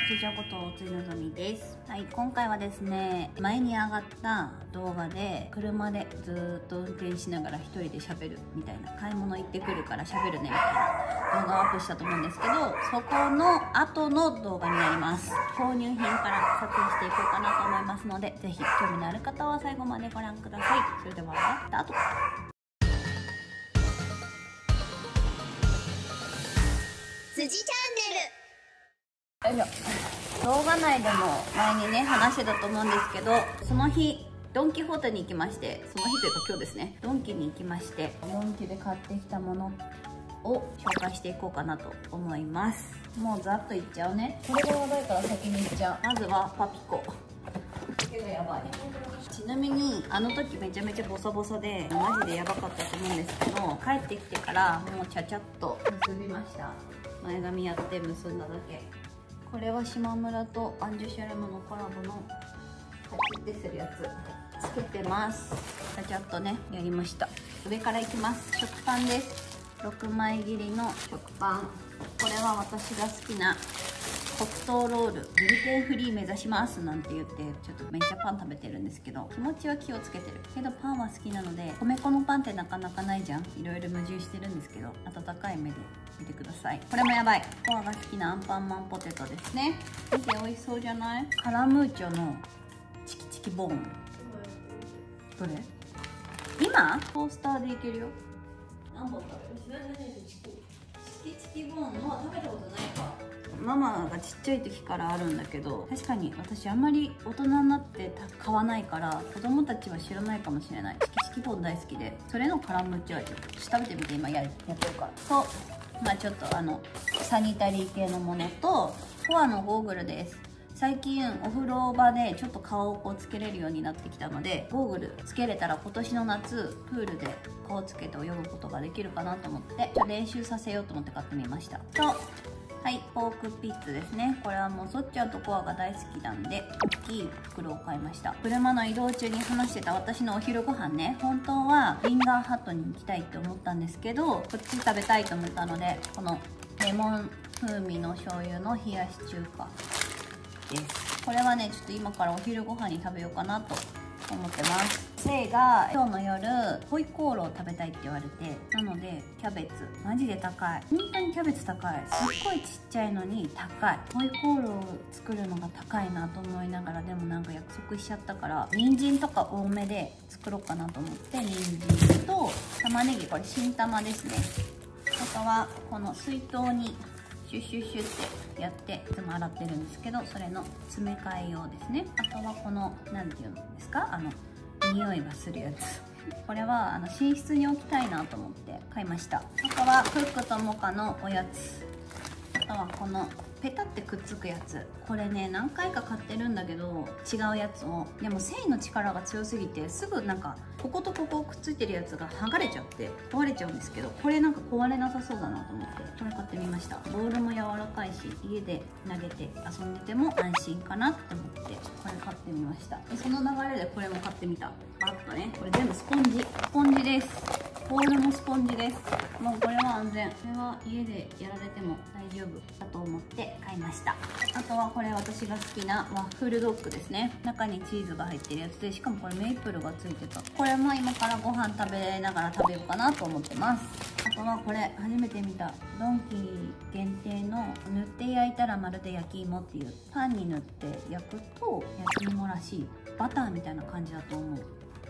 ついちゃんことついのぞみです。はい、今回はですね、前に上がった動画で車でずーっと運転しながら一人で喋るみたいな、買い物行ってくるから喋るねみたいな動画をアップしたと思うんですけど、そこの後の動画になります。購入品から撮影していこうかなと思いますので、ぜひ興味のある方は最後までご覧ください。それではスタート。 辻チャンネル。 よいしょ。動画内でも前にね話してたと思うんですけど、その日ドン・キホーテに行きまして、その日というか今日ですね、ドンキに行きまして、ドンキで買ってきたものを紹介していこうかなと思います。もうざっといっちゃうね。これがやばいから先にいっちゃう。まずはパピコ。これがやばい。ちなみにあの時めちゃめちゃボサボサでマジでやばかったと思うんですけど、帰ってきてからもうちゃちゃっと結びました。前髪やって結んだだけ。これは島村とアンジュシャルムのコラボのカチッてするやつつけてます。ちゃっとねやりました。上からいきます。食パンです。6枚切りの食パン。これは私が好きな黒糖ロール。グルテンフリー目指しますなんて言って、ちょっとめっちゃパン食べてるんですけど、気持ちは気をつけてるけどパンは好きなので、米粉のパンってなかなかないじゃん。いろいろ矛盾してるんですけど、温かい目で見てください。これもやばい。コアが好きなアンパンマンポテトですね。見て美味しそうじゃない？カラムーチョのチキチキボーン。どれ？今トースターでいけるよ。何本食べる？チキチキボーンの食べたことないか。ママがちっちゃい時からあるんだけど、確かに私あんまり大人になって買わないから子供たちは知らないかもしれない。チキチキボーン大好きで、それのカラムーチョ味食べてみて。今やってるからと、まあちょっとサニタリー系のものと、コアのゴーグルです。最近お風呂場でちょっと顔をこうつけれるようになってきたので、ゴーグルつけれたら今年の夏プールで顔つけて泳ぐことができるかなと思って、練習させようと思って買ってみましたと、はい、ポークピッツですね。これはもうそっちゃんとコアが大好きなんで大きい袋を買いました。車の移動中に話してた私のお昼ご飯ね、本当はリンガーハットに行きたいって思ったんですけど、こっち食べたいと思ったので、このレモン風味の醤油の冷やし中華です。これはねちょっと今からお昼ご飯に食べようかなと思ってます。せいが今日の夜ホイコーローを食べたいって言われて、なのでキャベツマジで高い。本当にキャベツ高い。すっごいちっちゃいのに高い。ホイコーローを作るのが高いなと思いながら、でもなんか約束しちゃったから、人参とか多めで作ろうかなと思って、人参と玉ねぎ、これ新玉ですね。あとはこの水筒にシュッシュッシュってやっていつも洗ってるんですけど、それの詰め替え用ですね。あとはこの何て言うんですか、匂いがするやつ。これは寝室に置きたいなと思って買いました。あとはクックとモカのおやつ。あとはこのペタってくっつくやつ。これね何回か買ってるんだけど、違うやつを。でも繊維の力が強すぎて、すぐなんかこことここくっついてるやつが剥がれちゃって壊れちゃうんですけど、これなんか壊れなさそうだなと思ってこれ買ってみました。ボールも柔らかいし、家で投げて遊んでても安心かなって思ってこれ買ってみました。でその流れでこれも買ってみた。あとね、これ全部スポンジです。ボールもスポンジです。もうこれは安全。これは家でやられても大丈夫だと思って買いました。あとはこれ私が好きなワッフルドッグですね。中にチーズが入ってるやつで、しかもこれメープルがついてた。これも今からご飯食べながら食べようかなと思ってます。あとはこれ初めて見たドンキ限定の塗って焼いたらまるで焼き芋っていう、パンに塗って焼くと焼き芋らしい。バターみたいな感じだと思う。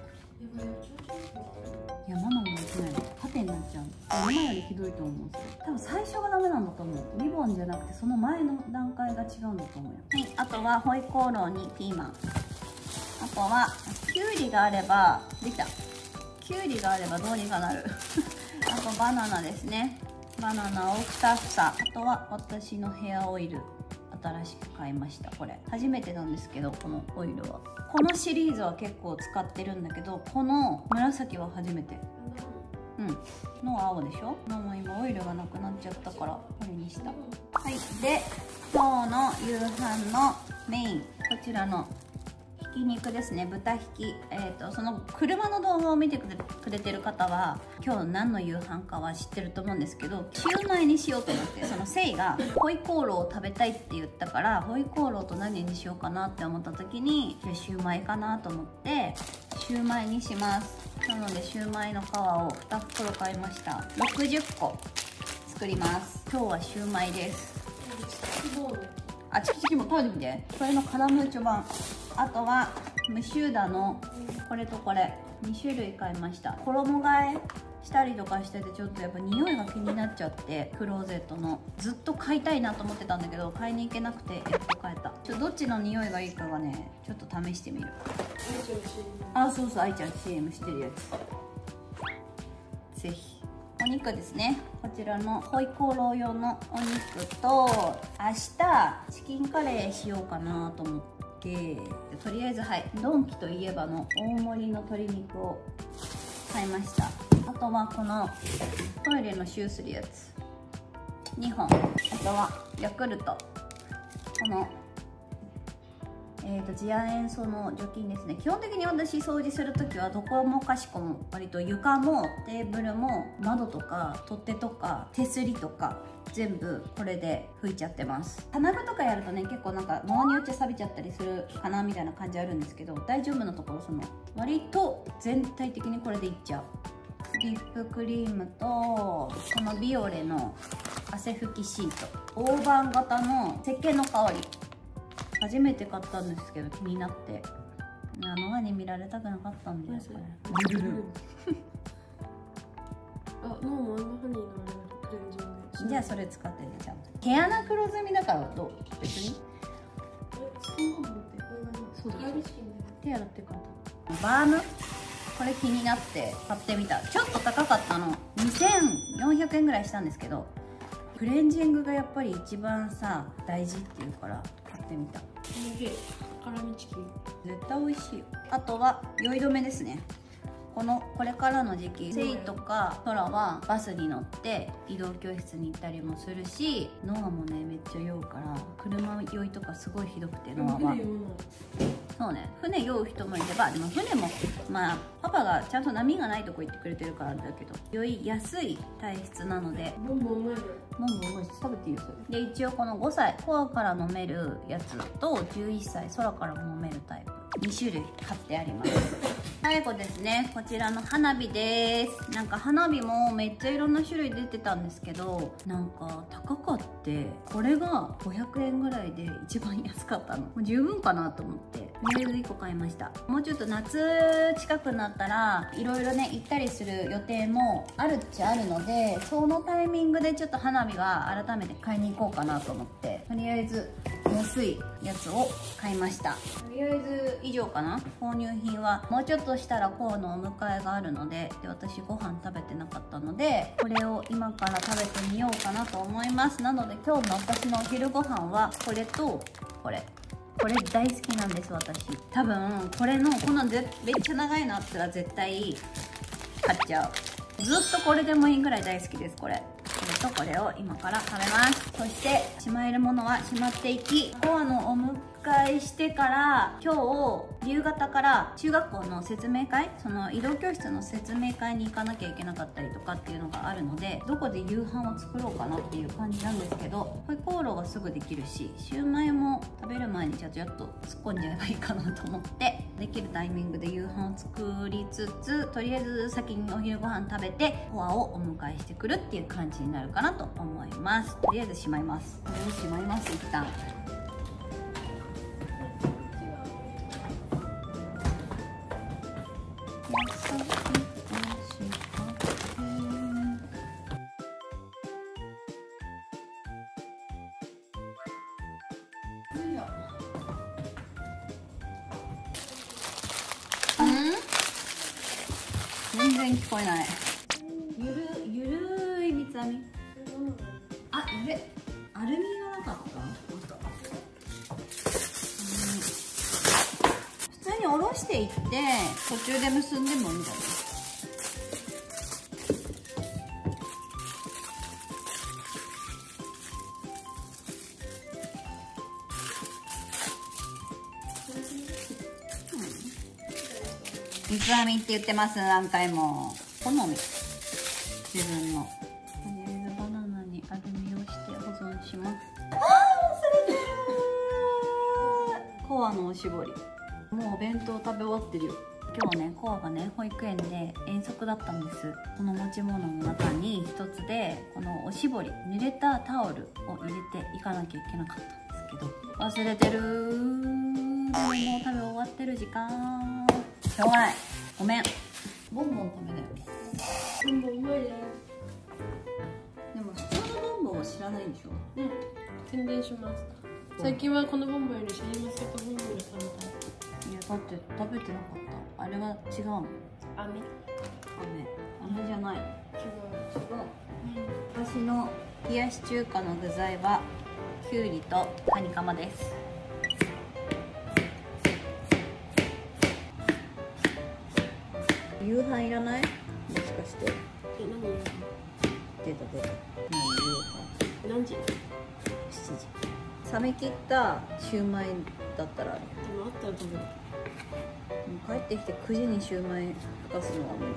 いやママもできないの。縦になっちゃう。ママよりひどいと思うんですよ。多分最初がダメなんだと思う。リボンじゃなくてその前の段階が違うんだと思うよ。はい、あとはホイコーローにピーマン。あとはキュウリがあればできた。キュウリがあればどうにかなる。あとバナナですね。バナナを2房。あとは私のヘアオイル。新しく買いました。これ初めてなんですけど、このオイルはこのシリーズは結構使ってるんだけど、この紫は初めて。の青でしょ。もう今オイルがなくなっちゃったからこれにした。はい、で今日の夕飯のメイン、こちらのき肉ですね、豚ひき。その車の動画を見てくれてる方は今日何の夕飯かは知ってると思うんですけど、シューマイにしようと思って、そのせいがホイコーローを食べたいって言ったから、ホイコーローと何にしようかなって思った時に、シューマイかなと思ってシューマイにします。なのでシューマイの皮を2袋買いました。60個作ります。今日はシューマイです。あ、チキチキも食べてみて。これのカラムーチョ版。あとはムシューダのこれとこれ2種類買いました。衣替えしたりとかしてて、ちょっとやっぱ匂いが気になっちゃって、クローゼットのずっと買いたいなと思ってたんだけど買いに行けなくて、やっと買えた。どっちの匂いがいいかがね、ちょっと試してみる。あ、そうそう、愛ちゃん CM してるやつ。ぜひ。お肉ですね。こちらのホイコーロー用のお肉と、明日チキンカレーしようかなと思って、とりあえずはい、ドンキといえばの大盛りの鶏肉を買いました。あとはこのトイレのシューするやつ2本、あとはヤクルト、この次亜塩素の除菌ですね。基本的に私掃除する時はどこもかしこも割と床もテーブルも窓とか取っ手とか手すりとか全部これで拭いちゃってます。金具とかやるとね、結構なんか物によっちゃ錆びちゃったりするかなみたいな感じあるんですけど、大丈夫なところ、その割と全体的にこれでいっちゃう。リップクリームとこのビオレの汗拭きシート、大判型の石鹸の香り、初めて買ったんですけど気になって、ノアに見られたくなかったんだよ。これあ、ノアもアンドハニーのあれクレンジング。 じゃあそれ使ってね。ちゃんと毛穴黒ずみだからどう、別にそうだ、手洗ってからバーム、これ気になって買ってみた。ちょっと高かったの、2400円ぐらいしたんですけど、クレンジングがやっぱり一番さ大事っていうから買ってみた。 辛味チキン絶対美味しいよ。あとは酔い止めですね。これからの時期、セイとかトラはバスに乗って移動教室に行ったりもするし、ノアもねめっちゃ酔うから、車酔いとかすごいひどくて、ノアは。そうね、船酔う人もいれば、でも船もまあパパがちゃんと波がないとこ行ってくれてるからだけど、酔いやすい体質なので。 ボンボンうまいで。 ボンボンうまいし、食べていいよそれで。一応この5歳コアから飲めるやつと11歳空からも飲めるタイプ2種類買ってあります。最後ですね、こちらの花火です。なんか花火もめっちゃいろんな種類出てたんですけど、なんか高かって、これが500円ぐらいで一番安かったの。もう十分かなと思って、とりあえず1個買いました。もうちょっと夏近くなったらいろいろね行ったりする予定もあるっちゃあるので、そのタイミングでちょっと花火は改めて買いに行こうかなと思って、とりあえず安いやつを買いました。とりあえず以上かな。購入品はもうちょっとしたらコウのお迎えがあるので、私ご飯食べてなかったので、これを今から食べてみようかなと思います。なので今日の私のお昼ご飯はこれとこれ大好きなんです。私多分このめっちゃ長いのあったら絶対買っちゃう。ずっとこれでもいいぐらい大好きです。これとこれを今から食べます。そしてしまえるものはしまっていき、コアのお迎えしてから今日夕方から中学校の説明会、その移動教室の説明会に行かなきゃいけなかったりとかっていうのがあるので、どこで夕飯を作ろうかなっていう感じなんですけど、ホイコーローがすぐできるし、シューマイも食べる前にちゃちゃっと突っ込んじゃえばいいかなと思って、できるタイミングで夕飯を作りつつ、とりあえず先にお昼ご飯食べてコアをお迎えしてくるっていう感じになるかなと思います。とりあえずしまいます。これをしまいます。一旦全然聞こえない。ゆるい三つ編み。あ、やべ、アルミがなかった。普通に下ろしていって途中で結んでもいいんじゃない？ 三つ編みって言ってます。何回も好み、自分の。とりあえずバナナにアルミをして保存します。あー、忘れてるコアのおしぼり。もうお弁当食べ終わってるよ。今日ね、コアがね保育園で遠足だったんです。その持ち物の中に一つでこのおしぼり、濡れたタオルを入れていかなきゃいけなかったんですけど、忘れてるー。でももう食べ終わってる時間。しょうがない、ごめん。ボンボン食べなよ。 ボンボンうまいね。 でも普通のボンボンは知らないんでしょ。 うん、宣伝します。最近はこのボンボンよりシャインマスカットボンボンが食べたい。 いやだって食べてなかった。あれは違うの。 飴？ 飴じゃない。 違う。 私の冷やし中華の具材はきゅうりとカニカマです。夕飯いらない？もしかして。 何？ 出た。 何時？ 7時。冷め切ったシューマイだったらある。 でもあったら食べる。 もう帰ってきて9時にシューマイふかすのは無理。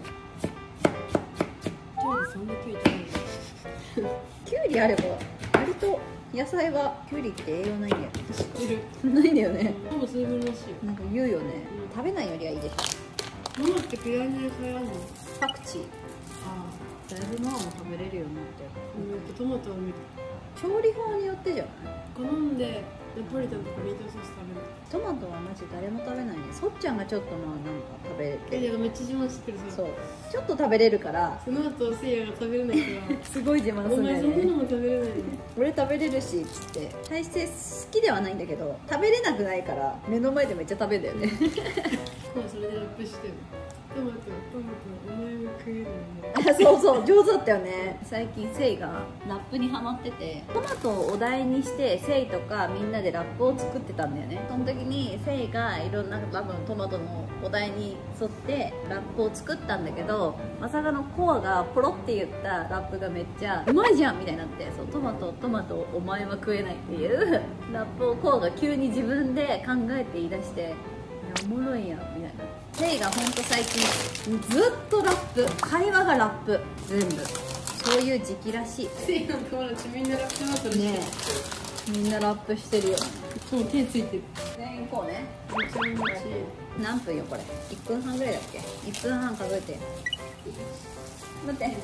そんなキュウリ食べる？ きゅうりあれば割と野菜はきゅうりって栄養ないんだよ。 知ってる。 ないんだよね。 ほぼ水分らしいよ。 なんか言うよね。食べないよりはいいでしょ。 ママって嫌いな野菜あるの？ パクチー。 あだいぶママも食べれるようになってる。 あ、トマトは無理。 調理法によってじゃない？ 好んでナポリタンとかミートソース食べる。 トマトはマジ誰も食べないね。そっちゃんがちょっとまあなんか食べれてる。 めっちゃ自慢してるさ。 そう。ちょっと食べれるから。 その後せいやが食べれないからすごい自慢すおるんだよね。 前そんなのも食べれないの？ 俺食べれるしっつって大して好きではないんだけど食べれなくないから目の前でめっちゃ食べるんだよね。 まあそれでラップしてる。トマトお前も食えるよね。 そう上手だったよね。最近セイがラップにハマってて、トマトをお題にしてセイとかみんなでラップを作ってたんだよね。その時にセイがいろんな多分トマトのお題に沿ってラップを作ったんだけど、まさかのコアがポロって言ったラップがめっちゃうまいじゃんみたいになって、そうトマトお前は食えないっていうラップをコアが急に自分で考えて言い出して、いやおもろいやんみたいな。セイがほんと最近ずっとラップ、会話がラップ全部、そういう時期らしい。 せいやの友達みんなラップバトルしてる。 ねえ、みんなラップしてるよ。 もう手ついてる。 全員こうね。 めっちゃ気持ちいい。 何分よこれ？1分半ぐらいだっけ？1分半数えて。待って、はい。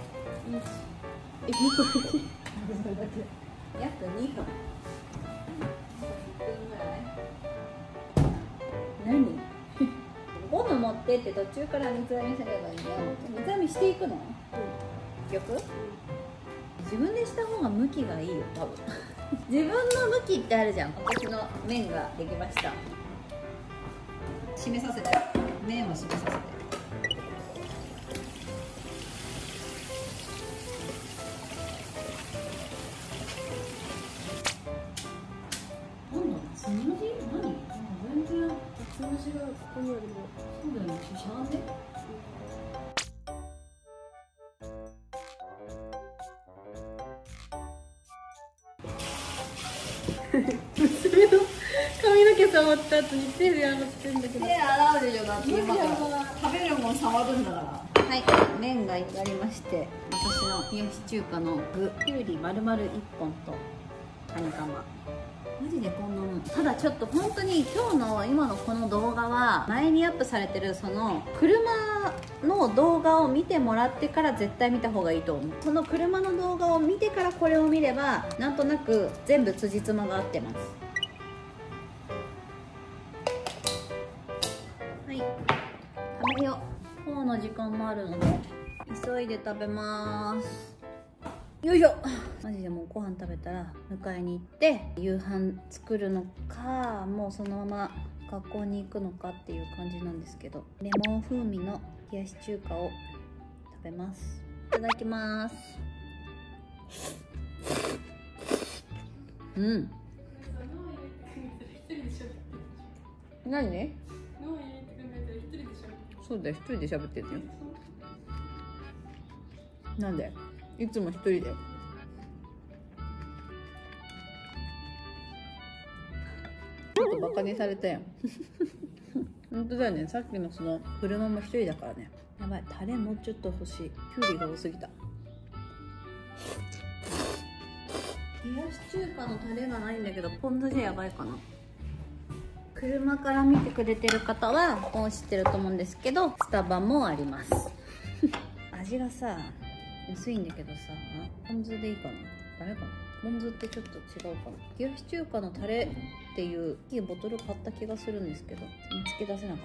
約2分。何？ゴム持ってって途中から水編みすればいいよ。水編みしていくの？結局？自分でした方が向きがいいよ多分。自分の向きってあるじゃん。私の面ができました。締めさせて。面を締めさせて。なんだ？つむじ？何？全然。 つむじがここにあるの。 そうだよね。しゃがんで。 娘の髪の毛触った後に手で洗ってんだけど。 手洗うでしょ。だって今から食べるもん触るんだから。はい、麺が至りまして、私の冷やし中華の具、きゅうり丸々1本とカニカマ。マジでこんなもん。ただちょっと本当に今のこの動画は前にアップされてるその車の動画を見てもらってから絶対見た方がいいと思う。その車の動画を見てからこれを見ればなんとなく全部辻褄が合ってます。はい、食べよう。今日の時間もあるので急いで食べます。よいしょ。マジでもうご飯食べたら迎えに行って夕飯作るのか、もうそのまま学校に行くのかっていう感じなんですけど、レモン風味の冷やし中華を食べます。いただきます。うん。何？ 脳入れて考えたら一人でしょ。 そうだよ、一人で喋ってるよ。なんで？いつも一人だよ。ちょっとバカにされたよ。 本当だよね。さっきのその車も一人だからね。やばい、タレもうちょっと欲しい。きゅうりが多すぎた。冷やし中華のタレがないんだけど、ポン酢じゃやばいかな。車から見てくれてる方はもう知ってると思うんですけど、スタバもあります味がさ薄いんだけどさ、ポン酢でいいかな。ダメかな。ポン酢ってちょっと違うかな。冷やし中華のタレっていう大きいボトル買った気がするんですけど、見つけ出せなかった。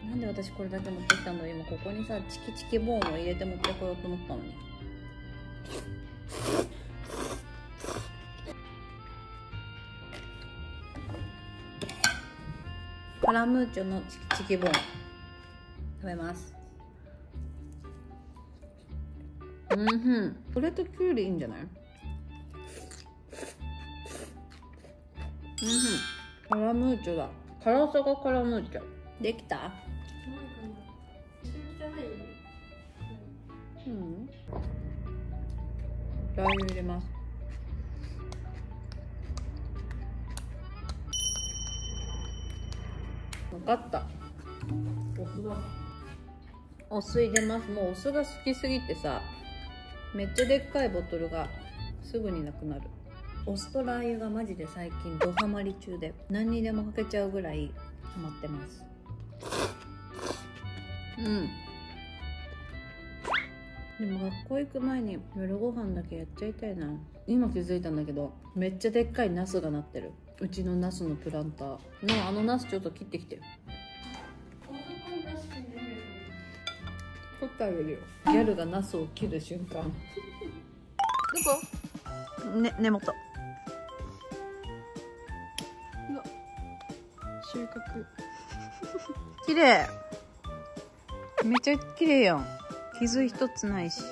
なんで私これだけ持ってきたの。今ここにさチキチキボーンを入れて持ってこようと思ったのに。カラムーチョのチキチキボーン食べます。これときゅうりいいんじゃない。カラムーチョだ。辛さがカラムーチョ。できた。ラー油入れます。分かった。 お酢だ。 お酢入れます。もうお酢が好きすぎてさ、めっちゃでっかいボトルがすぐになくなる。お酢とラー油がマジで最近ドハマり中で、何にでもかけちゃうぐらいハマってます。でも学校行く前に夜ご飯だけやっちゃいたいな。今気づいたんだけど、めっちゃでっかいナスがなってる。うちのナスのプランターのあのナスちょっと切ってきて。取ってあげるよ。ギャルがナスを切る瞬間。どこ？ね、根元。 収穫。 綺麗。めっちゃ綺麗やん。傷一つないし。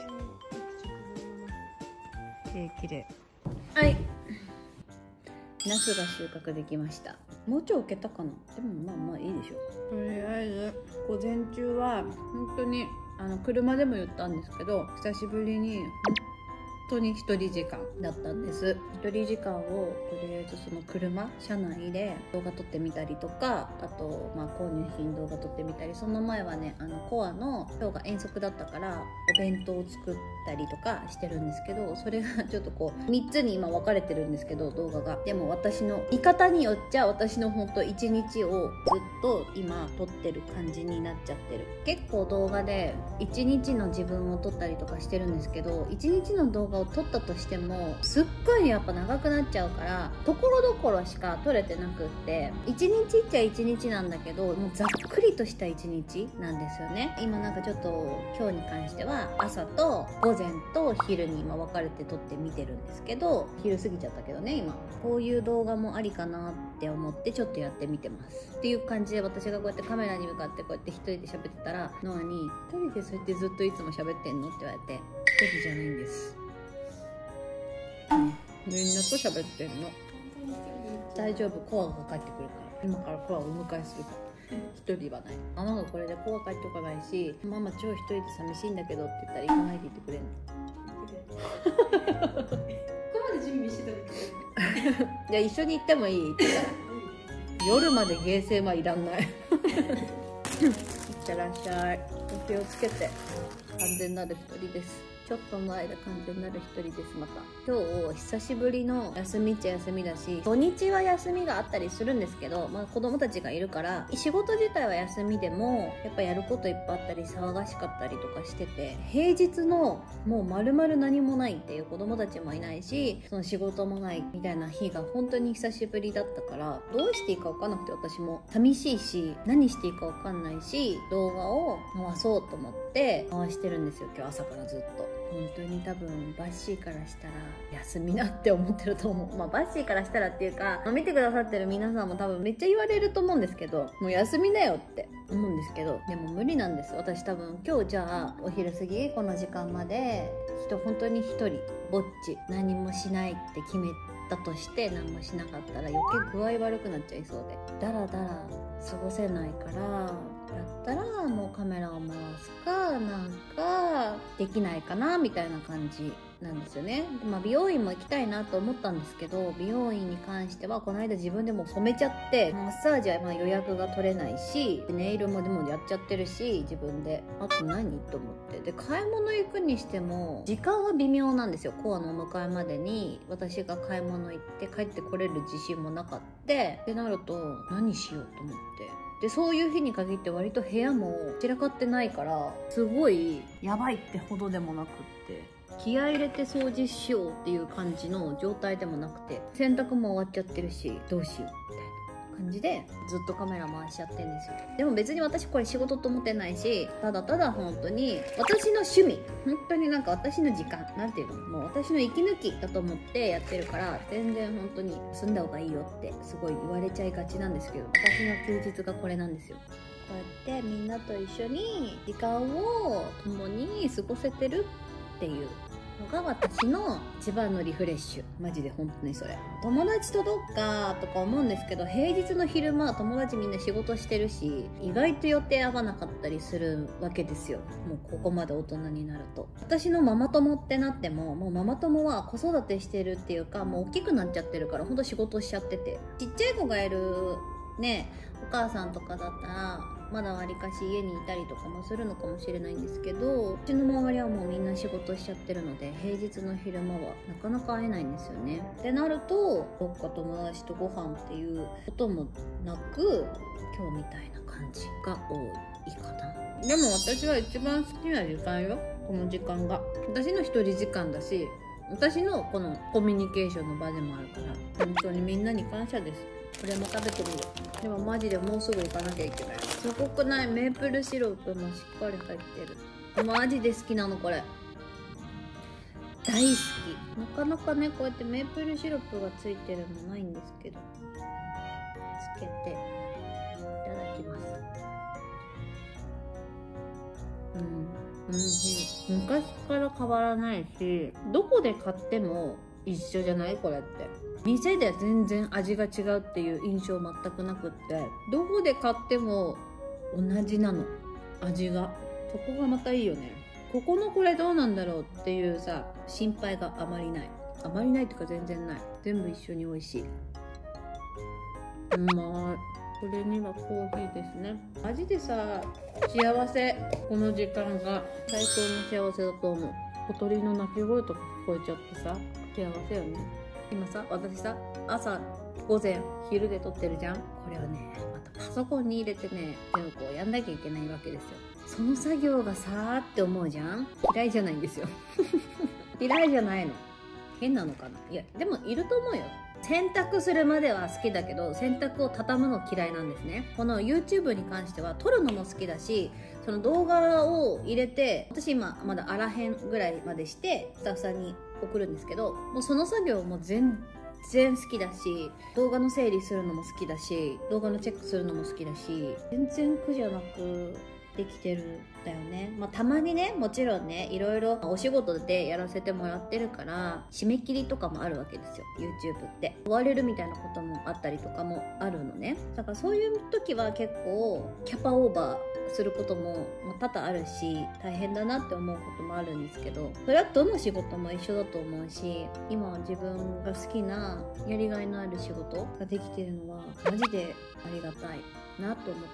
綺麗綺麗。はい。ナスが収穫できました。もうちょい置けたかな。でもまあまあいいでしょう。とりあえず午前中は本当に車でも言ったんですけど、久しぶりに本当に一人時間だったんです。一人時間をとりあえずその車内で動画撮ってみたりとか、あと購入品動画撮ってみたり、その前はねコアの今日が遠足だったからお弁当を作ったりとかしてるんですけど、それがちょっとこう3つに今分かれてるんですけど、動画が。でも私の見方によっちゃ私の本当1日をずっと今撮ってる感じになっちゃってる。結構動画で1日の自分を撮ったりとかしてるんですけど、1日の動画を撮ったとしてもすっごいやっぱ長くなっちゃうから、ところどころしか撮れてなくって、1日っちゃ1日なんだけど、もうざっくりとした1日なんですよね。今なんかちょっと今日に関しては朝と午前と昼に今分かれて撮ってみてるんですけど、昼過ぎちゃったけどね。今こういう動画もありかなって思ってちょっとやってみてますっていう感じで、私がこうやってカメラに向かってこうやって一人で喋ってたら、ノアに「一人でそうやってずっといつも喋ってんの?」って言われて、一人じゃないんです、みんなと喋ってんの。大丈夫、コアが帰ってくるから。今からコアをお迎えするから。一人はない。ママがこれでコア帰ってこないし、ママ超一人で寂しいんだけどって言ったら行かないで言ってくれんの。 ここまで準備してたの。 いや一緒に行ってもいいって言ったら夜までゲーセンはいらんない。いってらっしゃい。お気をつけて。完全なる一人です。ちょっとの間完全なる一人です。また今日久しぶりの休みっちゃ休みだし、土日は休みがあったりするんですけど、子供たちがいるから仕事自体は休みでもやっぱやることいっぱいあったり騒がしかったりとかしてて、平日のもう丸々何もないっていう、子供たちもいないしその仕事もないみたいな日が本当に久しぶりだったから、どうしていいか分かんなくて、私も寂しいし何していいか分かんないし、動画を回そうと思って回してるんですよ、今日朝からずっと。本当に多分バッシーからしたら休みなって思ってると思う。バッシーからしたらっていうか、見てくださってる皆さんも多分めっちゃ言われると思うんですけど、もう休みだよって思うんですけど、でも無理なんです。私多分今日じゃあお昼過ぎこの時間まで本当に一人ぼっち、何もしないって決めたとして何もしなかったら余計具合悪くなっちゃいそうで、だらだら過ごせないから、だったらもうカメラを回すかなんかできないかなみたいな感じなんですよね。で、美容院も行きたいなと思ったんですけど、美容院に関してはこの間自分でもう染めちゃって、マッサージは予約が取れないし、ネイルもでもやっちゃってるし、自分であと何と思って、で買い物行くにしても時間は微妙なんですよ。コアのお迎えまでに私が買い物行って帰ってこれる自信もなかったってなると、何しようと思って、でそういう日に限って割と部屋も散らかってないから、すごいやばいってほどでもなくって、気合い入れて掃除しようっていう感じの状態でもなくて、洗濯も終わっちゃってるし、どうしようみたいな感じでずっとカメラ回しちゃってるんですよ。でも別に私これ仕事と思ってないし、ただただ本当に私の趣味、本当に私の時間、なんていうの、もう私の息抜きだと思ってやってるから、全然本当に住んだ方がいいよってすごい言われちゃいがちなんですけど、私の休日がこれなんですよ。こうやってみんなと一緒に時間を共に過ごせてるっていうのが私の一番のリフレッシュ。マジで本当にそれ。友達とどっかとか思うんですけど、平日の昼間は友達みんな仕事してるし、意外と予定合わなかったりするわけですよ。もうここまで大人になると。私のママ友ってなっても、もうママ友は子育てしてるっていうか、もう大きくなっちゃってるから、ほんと仕事しちゃってて。ちっちゃい子がいるね、お母さんとかだったら、まだわりかし家にいたりとかもするのかもしれないんですけど、うちの周りはもうみんな仕事しちゃってるので、平日の昼間はなかなか会えないんですよね。ってなると、どっか友達とご飯っていうこともなく、今日みたいな感じが多いかな。でも私は一番好きな時間よ、この時間が。私の一人時間だし、私のこのコミュニケーションの場でもあるから、本当にみんなに感謝です。これも食べてみる。でもマジでもうすぐ行かなきゃいけない。すごくない？メープルシロップもしっかり入ってる。マジで好きなのこれ。大好き。なかなかね、こうやってメープルシロップがついてるのないんですけど、つけていただきます。昔から変わらないし、どこで買っても一緒じゃない？これって。店では全然味が違うっていう印象全くなくって、どこで買っても同じなの、味が。そこがまたいいよね。ここのこれどうなんだろうっていうさ、心配があまりない。あまりないっていうか全然ない。全部一緒に美味しい。うまい。これにはコーヒーですね。マジでさ、幸せ。この時間が最高の幸せだと思う。小鳥の鳴き声とか聞こえちゃってさ、幸せよね。今さ、私さ、朝、午前、昼で撮ってるじゃん。これをね、またパソコンに入れてね、全部こうやんなきゃいけないわけですよ。その作業がさーって思うじゃん。嫌いじゃないんですよ。嫌いじゃないの。変なのかな。いや、でもいると思うよ。洗濯するまでは好きだけど、洗濯を畳むの嫌いなんですね。この YouTube に関しては撮るのも好きだし、その動画を入れて、私今まだあらへんぐらいまでしてスタッフさんに送るんですけど、もうその作業も全然好きだし、動画の整理するのも好きだし、動画のチェックするのも好きだし、全然苦じゃなくできてるんだよね。たまにね、もちろんね、いろいろお仕事でやらせてもらってるから締め切りとかもあるわけですよ。 YouTube って追われるみたいなこともあったりとかもあるのね。だからそういう時は結構キャパオーバーすることも多々あるし、大変だなって思うこともあるんですけど、それはどの仕事も一緒だと思うし、今は自分が好きなやりがいのある仕事ができてるのはマジでありがたいなと思って。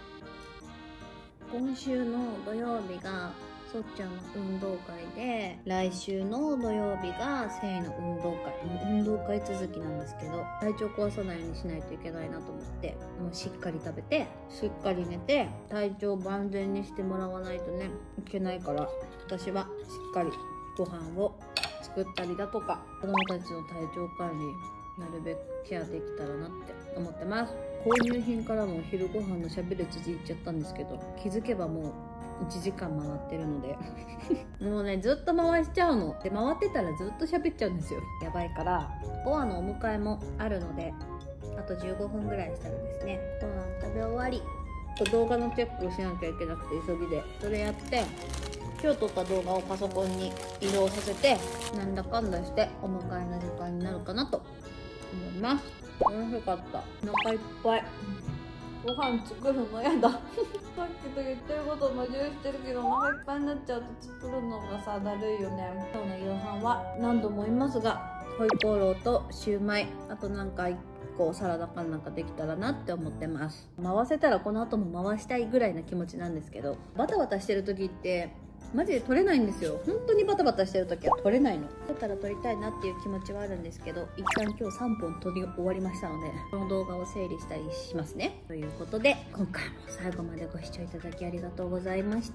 今週の土曜日がそっちゃんの運動会で、来週の土曜日がせいの運動会。もう運動会続きなんですけど、体調壊さないようにしないといけないなと思って、もうしっかり食べてしっかり寝て体調万全にしてもらわないとねいけないから、私はしっかりご飯を作ったりだとか、子供たちの体調管理なるべくケアできたらなって思ってます。購入品からもお昼ご飯のしゃべる続いちゃったんですけど、気づけばもう1時間回ってるのでもうね、ずっと回しちゃうので、回ってたらずっと喋っちゃうんですよ。やばいから。ボアのお迎えもあるので、あと15分ぐらいしたらですね、ご飯食べ終わり、動画のチェックをしなきゃいけなくて急ぎで、それやって今日撮った動画をパソコンに移動させて、なんだかんだしてお迎えの時間になるかなと思います。楽しかった。お腹いっぱい。 ご飯作るのやださっきと言ってること矛盾してるけど、お腹いっぱいになっちゃうと作るのがさ、だるいよね。今日の夕飯は何度も言いますが、ホイコーローとシューマイ、あとなんか1個サラダかなんかできたらなって思ってます。回せたらこの後も回したいぐらいな気持ちなんですけど、バタバタしてる時ってマジで撮れないんですよ。本当にバタバタしてる時は撮れないの。撮ったら撮りたいなっていう気持ちはあるんですけど、一旦今日3本撮り終わりましたので、この動画を整理したりしますね。ということで、今回も最後までご視聴いただきありがとうございました。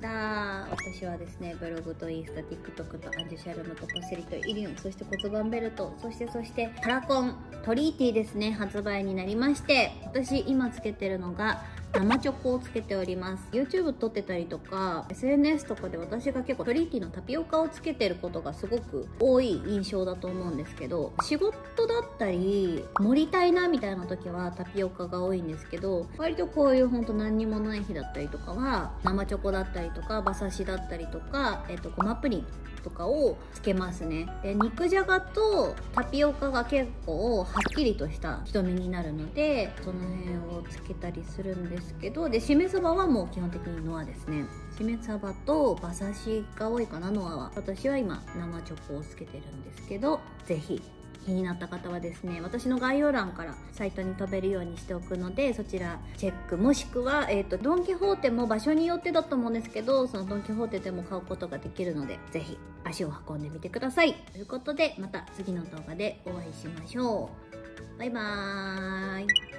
私はですね、ブログとインスタ、TikTok とアンジュシャルムとパセリとイリオン、そして骨盤ベルト、そしてカラコントリーティーですね、発売になりまして、私今つけてるのが生チョコをつけております。 YouTube 撮ってたりとか SNS とかで私が結構トリーティーのタピオカをつけてることがすごく多い印象だと思うんですけど、仕事だったり盛りたいなみたいな時はタピオカが多いんですけど、割とこういうほんと何にもない日だったりとかは生チョコだったりとか馬刺しだったりとか、ごまプリンとかをつけますね。で、肉じゃがとタピオカが結構はっきりとした瞳になるので、その辺をつけたりするんですけど、でしめ鯖はもう基本的にノアですね。しめ鯖と馬刺しが多いかな、ノアは。私は今生チョコをつけてるんですけど、ぜひ気になった方はですね、私の概要欄からサイトに飛べるようにしておくので、そちらチェック、もしくは、ドン・キホーテも場所によってだと思うんですけど、そのドン・キホーテでも買うことができるので、ぜひ足を運んでみてください。ということで、また次の動画でお会いしましょう。バイバーイ。